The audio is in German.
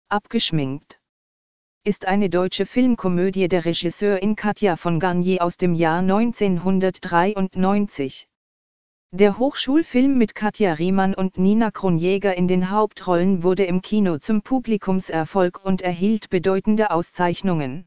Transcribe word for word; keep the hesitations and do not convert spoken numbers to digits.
Abgeschminkt ist eine deutsche Filmkomödie der Regisseurin Katja von Garnier aus dem Jahr neunzehnhundertdreiundneunzig. Der Hochschulfilm mit Katja Riemann und Nina Kronjäger in den Hauptrollen wurde im Kino zum Publikumserfolg und erhielt bedeutende Auszeichnungen.